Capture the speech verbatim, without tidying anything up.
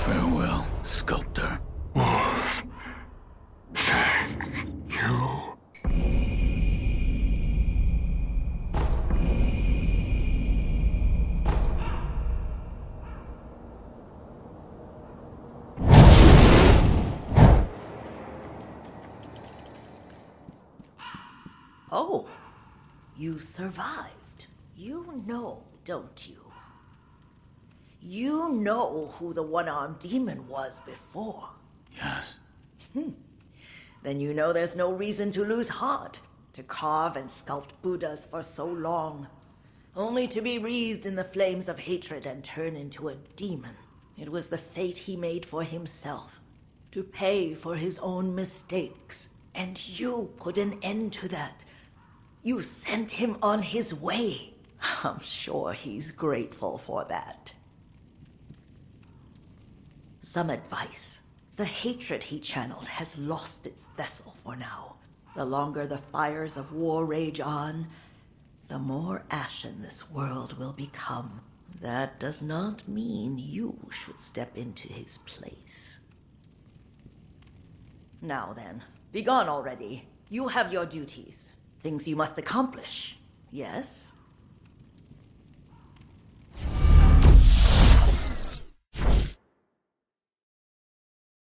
Farewell, sculptor. Thank you. Oh, you survived. You know, don't you? You know who the one-armed demon was before. Yes. Then you know there's no reason to lose heart, to carve and sculpt Buddhas for so long, only to be wreathed in the flames of hatred and turn into a demon. It was the fate he made for himself, to pay for his own mistakes. And you put an end to that. You sent him on his way. I'm sure he's grateful for that. Some advice. The hatred he channeled has lost its vessel for now. The longer the fires of war rage on, the more ashen this world will become. That does not mean you should step into his place. Now then, begone already. You have your duties. Things you must accomplish. Yes?